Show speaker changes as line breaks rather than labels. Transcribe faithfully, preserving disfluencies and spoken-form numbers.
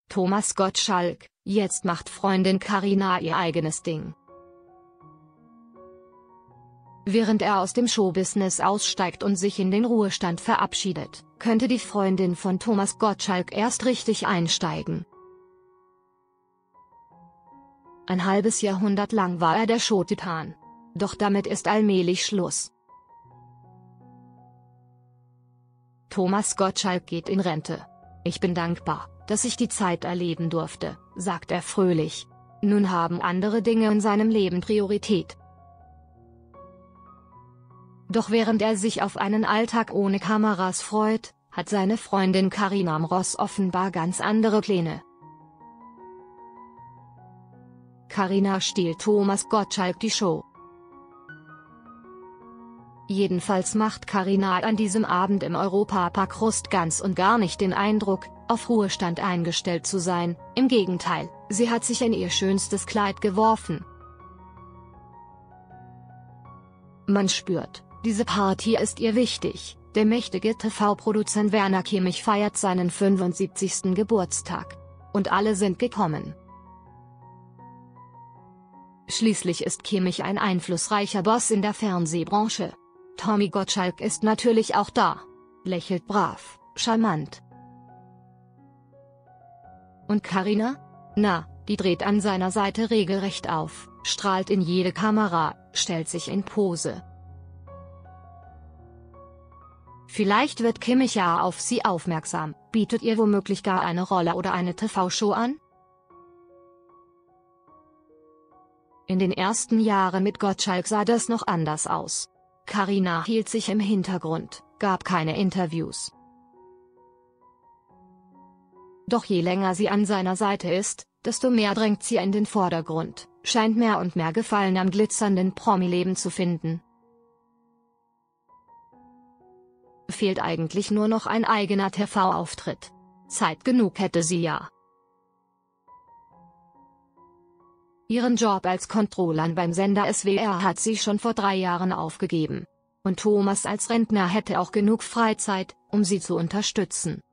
Thomas Gottschalk, jetzt macht Freundin Carina ihr eigenes Ding. Während er aus dem Showbusiness aussteigt und sich in den Ruhestand verabschiedet, könnte die Freundin von Thomas Gottschalk erst richtig einsteigen. Ein halbes Jahrhundert lang war er der Showtitan. Doch damit ist allmählich Schluss. Thomas Gottschalk geht in Rente. Ich bin dankbar, dass ich die Zeit erleben durfte, sagt er fröhlich. Nun haben andere Dinge in seinem Leben Priorität. Doch während er sich auf einen Alltag ohne Kameras freut, hat seine Freundin Carina Mross offenbar ganz andere Pläne. Carina stiehlt Thomas Gottschalk die Show. Jedenfalls macht Carina an diesem Abend im Europapark Rust ganz und gar nicht den Eindruck, auf Ruhestand eingestellt zu sein, im Gegenteil, sie hat sich in ihr schönstes Kleid geworfen. Man spürt, diese Party ist ihr wichtig, der mächtige T V-Produzent Werner Kimmich feiert seinen fünfundsiebzigsten Geburtstag. Und alle sind gekommen. Schließlich ist Kimmich ein einflussreicher Boss in der Fernsehbranche. Tommy Gottschalk ist natürlich auch da. Lächelt brav, charmant. Und Carina? Na, die dreht an seiner Seite regelrecht auf, strahlt in jede Kamera, stellt sich in Pose. Vielleicht wird Kimmich ja auf sie aufmerksam, bietet ihr womöglich gar eine Rolle oder eine T V-Show an? In den ersten Jahren mit Gottschalk sah das noch anders aus. Carina hielt sich im Hintergrund, gab keine Interviews. Doch je länger sie an seiner Seite ist, desto mehr drängt sie in den Vordergrund, scheint mehr und mehr Gefallen am glitzernden Promi-Leben zu finden. Fehlt eigentlich nur noch ein eigener T V-Auftritt. Zeit genug hätte sie ja. Ihren Job als Controllerin beim Sender S W R hat sie schon vor drei Jahren aufgegeben. Und Thomas als Rentner hätte auch genug Freizeit, um sie zu unterstützen.